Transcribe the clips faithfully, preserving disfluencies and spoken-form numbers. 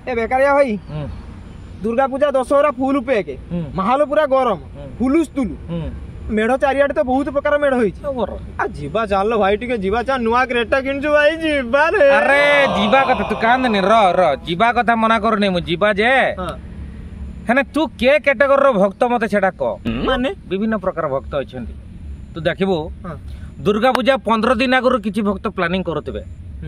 ए बेकारिया भाई दुर्गा पूजा दशहरा फुल पेके माहौल पूरा गरम हुलुस तुलु मेढ़ चारिआडे तो बहुत प्रकार मेढ़ होई जीवा चल भाई टिके जीवा चा नुआ क्रेटा किनछु भाई जीवा रे अरे जीवा कथा तू कांदनी र र जीवा कथा मना करनी मु जीवा जे हेने तू के कैटेगरी रो भक्त मते छेडा को माने विभिन्न प्रकार भक्त अछंती तू देखिबो दुर्गा पूजा पंद्रह दिन आगु किछि भक्त प्लानिंग करतबे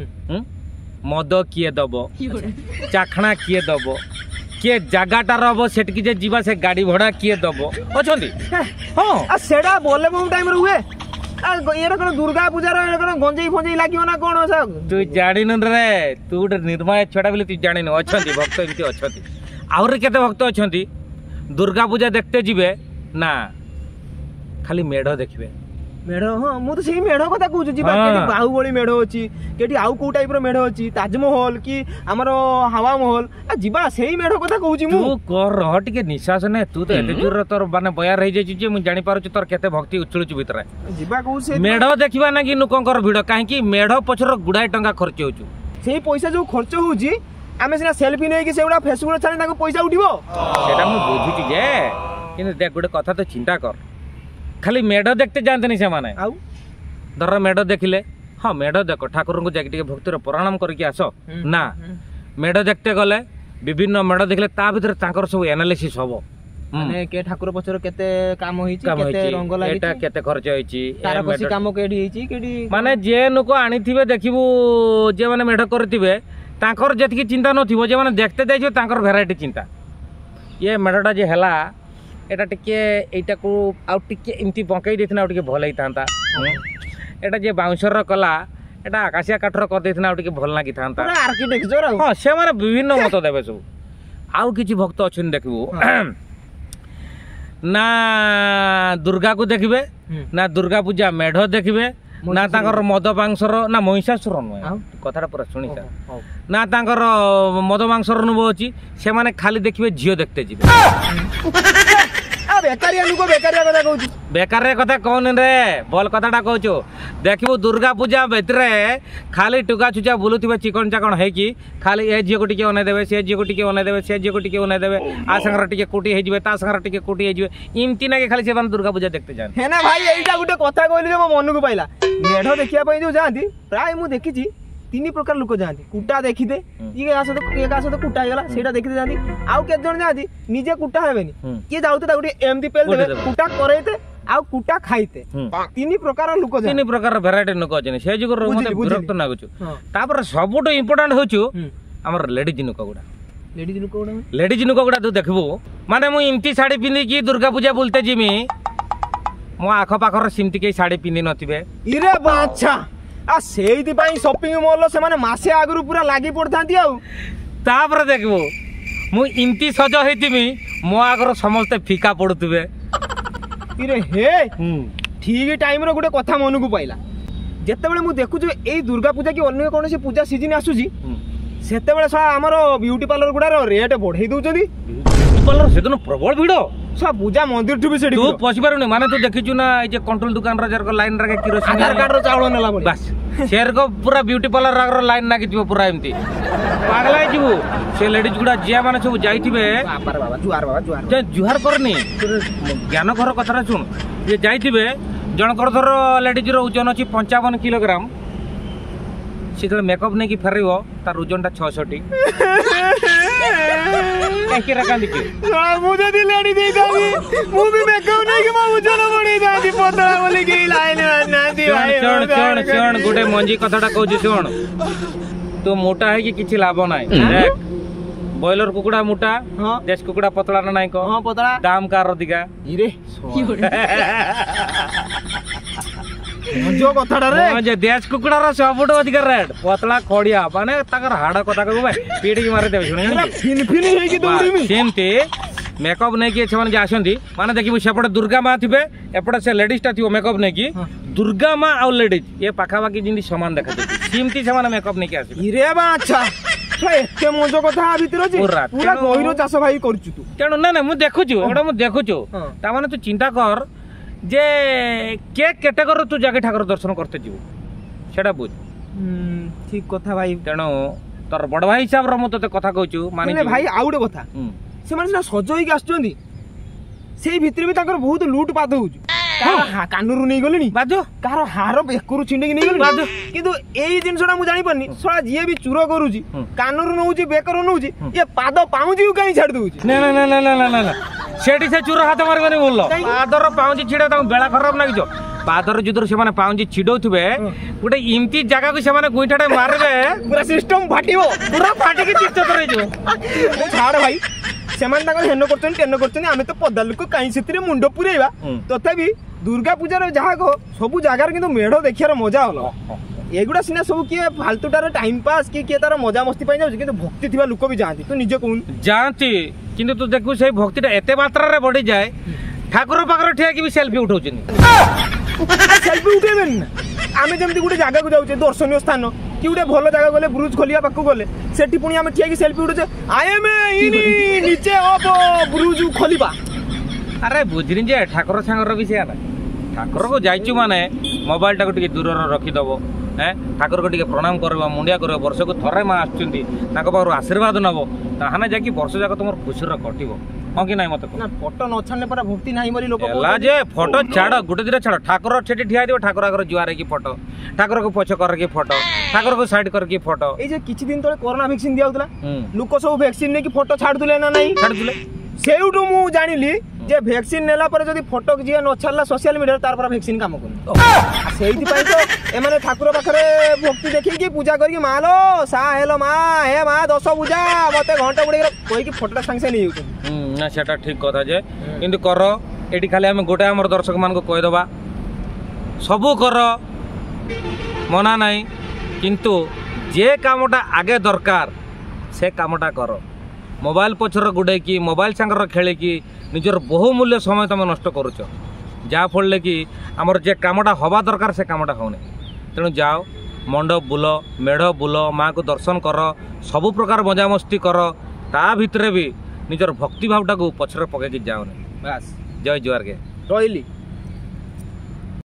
मद किए दबो चाखणा किए दबो किए जगाटा रबो सेटकी जे जीवा से गाड़ी भड़ा किए दबो अछंती हां आ सेडा बोले बहु टाइम रे हुए आ एरा कोन दुर्गा पूजा रे एरा कोन गंजेई फंजेई लागियो ना कोन सा तू जानि न रे तू उठ निर्माय छडा बिले तू जानि न अछंती भक्त इनती अछंती आउर केते भक्त अछंती दुर्गा पूजा देखते जिवे ना खाली मेढ़ देखिबे मेढ़ हाँ मु तो सही मेढ़ कथा कहूँ जी बाहुबली मेढ़ अच्छी केटी आउ को टाइप रो मेढ़ अच्छी ताजमहल कि आमर हवा महल आ जीवा सही मेढ़ कथा कहूँ मु तू कर रह टिके निश्वास ने तू तो एते जोर तोर माने बयार रहि जाय जे मु जानि पारुछ तोर केते भक्ति उछुलुछ भितर जीवा कहूँ से मेढ़ देखिबा ना कि नुकंकर भिड़ काहे कि मेढ़ पछर गुडाय टंका खर्च होछु सही पैसा जो खर्च होउची आमे सिना सेल्फी नै कि सेउडा फेसबुक छाने ताको पैसा उठिबो सेटा मु बुझुची जे किने देख गुडे कथा तो चिंता कर खाली मेढ़ देखते जानते नहीं से माने आउ धर मेढ़ देखिले हाँ मेढ़ देख ठाकुर को जाके भक्तिर प्रणाम करके आस ना मेढ़ देखते गले विभिन्न मेढ़ देखले ता भीतर ताकर सब एनालिसिस हबो माने के ठाकुर पछर केते काम होईची केते रंग लागि एटा केते खर्च होईची तार पसी काम केडी होईची केडी माने जे नुको आनिथिबे देखिबू जे माने मेढ़ करथिबे ताकर जेतकी चिंता नथिबो जे माने देखते जाइछो ताकर भेराइटी चिंता ये मेढ़टा जे हला एटा टिके एटा को आउ टिके इमती बंकई देथना आउ टिके भल हितांता एटा जे बाउंसर कला एटा आकाशिया काठर कर देथना आउ टिके भल लागी थांता पूरा आर्किटेक्चर हां से माने विभिन्न मत देबे सब आउ किछि भक्त अछन देखबो ना दुर्गा को देखिबे ना दुर्गा पूजा मेढ़ देखिबे ना ताकर मद मांसर ना महिषासुर नुह कथाटा पूरा शुणीसा ना ताकर मद मांसर अनुभव अच्छी से माने खाली देखिए झील देखते जी बेकारिया लुको बेकारिया कथा कहू बेकार कथा कौन रे भल कथाटा कहू देखिबो दुर्गा पूजा भितरे खाली टुका छुचा बुलुथिबे चिकन चाकन है कि खाली ए झील को टिके अनै देबे से झील को टिके अनै देबे से झील को टिके अनै देबे आ संगर टिके कुटी हे जिवे ता संगर टिके कुटी हे जिवे इमती ना के खाली से दुर्गा पूजा देखते जान है ना भाई एइटा गुटे कथा कहली जे मो मन को पाइला मेढ़ देखिया पई जो जांती प्राय मु देखिची तीन प्रकार लोक जाती कुटा देखिदे ये आसत एक आसत कुटा हेगला सेटा देखिदे जाती आउ के जण जाती निजे कुटा हेबेनी के जाउते ता गुटे एमती पेल देबे कुटा करैते आउ कुटा खाइते तीन प्रकार लोक जाती तीन प्रकार भेराइटी लोक अछन से जुगर मते विरक्त लागुछु तापर सबटो इंपोर्टेंट होछु हमर लेडीज नुक गुडा लेडीज नुक गुडा लेडीज नुक गुडा तू देखबो माने मु इमती साड़ी पिंदी की दुर्गा पूजा बोलते जिमी मो आखो पाखर सिमती के साड़ी पिंदी नथिबे इरे बाछा आ सेइति पई शॉपिंग मॉल से माने मासे आगरु पूरा लागि पड़थांती आउ तापर देखबो मु इमती सज हेतिमी मो आगर समस्त फीका पड़ुतबे इरे हे ठीक टाइम रो गुटे कथा मन को पाइला जेते बेले मु देखु जे एई दुर्गा पूजा की अन्य कोन से पूजा सीजन आसुजी सेते बेले सा हमरो ब्यूटी पार्लर गुडा रेट बढ़ाई दउचदी ब्यूटी पार्लर सेदन प्रबल भिड़ सब पूजा मंदिर ठु भी सेडी तू पछी पारुनी माने तू देखिचु ना ए जे कंट्रोल दुकान रा जर लाइन रा किरोसिन आधार कार्ड रो चावल नेला बोली बस शेर को पूरा ब्यूटी पार्लर रा लाइन ना किथिबो पूरा एमती पागला जिवो से लेडीज गुडा जिया माने सब जाईथिबे बापर बाबा जुआर बाबा जुआर जे जुहार करनी ज्ञान घर कथरा सुन ये जाईथिबे जनकर धर लेडीज रो ओजन अछि पचपन किलोग्राम सीधे मेकअप नहीं कि फेरबो तार ओजनटा छसठ काहे रका दिके मु जदी लेडी दे दाबी मु भी मेकअप नहीं कि मु ओजन बढी दादी पतला बोली के लाइन ना दी भाई सुन सुन सुन गुटे मंजी कथाटा कहू सुन तो मोटा है कि किछि लाभ नाही देख बॉयलर कुकुड़ा मोटा देश कुकुड़ा पतला ना नाही को हां पतला दाम कार अधिका इरे जो कथाडा रे जे देश कुकुड़ा रो सबटो अधिक रेट पतला खड़िया माने ताकर हाड़ कथा कहबो भाई पीठ की मारे देबे सुन फिन फिन हे की दौड़ी में सेमते मेकअप नै कि छमन जे आसंती माने देखिबो सेपटे दुर्गा मां थिबे एपटे से लेडीज ता थिबो मेकअप नै कि दुर्गा मां आ लेडीज ये पाखा बाकी जिंदी समान देखा दे सेमती समान मेकअप नै कि आसी इरे बा अच्छा एते मजो कथा भितर जे पूरा गहिरो चाष भाई करछु तू तेनु ना ना मु देखुछु एडा मु देखुछु ता माने तू चिंता कर जे के कैटेगरी तू जाके ठाकुर दर्शन करते जीव सेटा बुझ ठीक कथा भाई तेणु तोर बड़ भाई हिसाब रो मु तते कथा कहूछु मानि हेले भाई आउ गोटे कथा से माने सज होइके आछुंदी सेई भितरे भी ताकर बहुत लूट पात होउछु कार कानूरू नहीं गलेनी बाजो कार हार बेकरू छिंडी नहीं गलेनी बाजो किंतु एई जिनसडा मु जानि पन्नी सळा जिए भी चूरो करूची कानूरू नउची बेकरू नउची ये पाद पाउजी काई छाड़ दउची ना ना ना ना ना ना ना सेठी से चूरो हाथ मारबनी बोललो पादर पाउजी छिडे ता बेला खराब ना किछो पादर जुदर से माने पाउजी छिडौथबे गुटे इमती जगह को से माने गुइठाटे मारबे पूरा सिस्टम फाटिबो पूरा फाटी के चित्त करे जो ओ छाड़ भाई सेमान ताकर हेनो करछन टेनो करछन आमे तो पदा लोक काई सेतिरे मुंडो पुरेबा तथापि दुर्गा पूजार जहा को सब जगार किंतु मेढ देखियार मजा हलो एगुडा सिना सब किए फालतूटार टाइम पास कि किए तार मजा मस्ती पाई जाउछ किंतु भक्ति थिबा लोक भी जांती तू निजे कोन जांती किंतु तू देखु से भक्तिटा एते मात्रा रे बढ़ी जाए ठाकुर पाकर ठिया कि भी सेल्फी उठाउछन सेल्फी उठेबेन आमे जेमति गुटे जागा को जाउछे दर्शनीय स्थान कि गुटे भलो जागा गले ब्रुज खोलिया पाकु गले सेठी पुनी आमे ठिया कि सेल्फी उठुछे आए में इनी नीचे अब ब्रुज खोलिबा अरे बुझिनी जे ठाकुर सांगर विषय ना ठाकुर को जाइछु माने मोबाइल टाको टिके दूर रखी दबो हैं ठाकुर को टिके प्रणाम करबा मुंडिया करबा वर्ष को थरे मा आछुंती ताको पाखरु आशीर्वाद नबो ताहाने जाकी वर्ष जाक तुमर खुशी र कटिबो हां कि नाही मते ना फोटो न छाने पर भक्ति नाही बोली लोक एला जे फोटो छाड़ गुटे दिरा छाड़ ठाकुर छेटी ठिया दिबो ठाकुर आगर जुआरे की फोटो ठाकुर को पछ कर की फोटो ठाकुर को साइड कर की फोटो ए जे किछि दिन तळे कोरोना वैक्सीन दियाउतला लोक सब वैक्सीन ने की फोटो छाड़ दुले ना नाही छाड़ दुले सेउटु मु जानिली जे वैक्सीन नेला पर जदी फोटो जे न छाड़ला सोशल मीडिया तार पर वैक्सीन काम कोन सेइति पई तो ए माने ठाकुर पाखरे भक्ति देखि की पूजा करी मालो सा हेलो मा हे मा दस पूजा मते घंटा बुडी कोई की फोटो संग से नहीं होछ ना सेटा ठीक कथा जे किंतु कर एटी खाली हम गोटे हमर दर्शक मान को कह दबा सबु कर मना नहीं किंतु जे कामटा आगे दरकार से कामटा कर मोबाइल पछर गुडे की मोबाइल सांगर खेले की निजर बहुमूल्य समय तुम नष्ट करुच जहाँ फल कि आमर जे कामटा हवा दरकार से कामटा होने तेणु जाओ मंडप बुल मेढ़ बुल माँ को दर्शन कर सबु प्रकार मजामस्ती कर ता भितर भी निजर भक्ति भावटा को पछरे पकई जाओ बस जय जुआर के रही